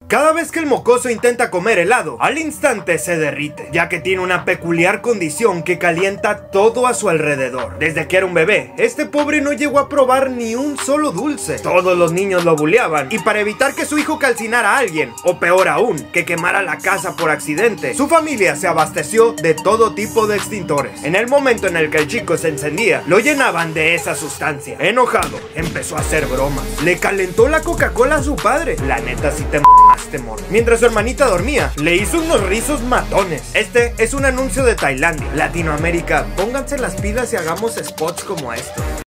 Cada vez que el mocoso intenta comer helado, al instante se derrite, ya que tiene una peculiar condición que calienta todo a su alrededor. Desde que era un bebé, este pobre no llegó a probar ni un solo dulce. Todos los niños lo buleaban, y para evitar que su hijo calcinara a alguien, o peor aún, que quemara la casa por accidente, su familia se abasteció de todo tipo de extintores. En el momento en el que el chico se encendía, lo llenaban de esa sustancia. Enojado, empezó a hacer bromas. Le calentó la Coca-Cola a su padre. La neta sí te temor. Mientras su hermanita dormía, le hizo unos rizos matones. Este es un anuncio de Tailandia. Latinoamérica, pónganse las pilas y hagamos spots como estos.